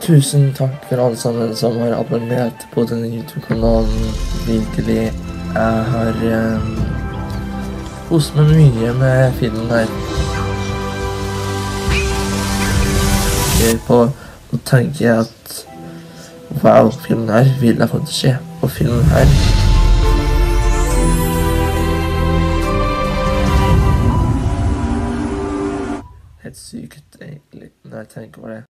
Tusen takk for alle sammen som har abonnert på denne YouTube-kanalen. Virkelig, jeg har kost meg mye med filmen her. På å tenke at wow, filmen her vil jeg få til å skje. Og filmen her helt sykt egentlig når jeg tenker på det.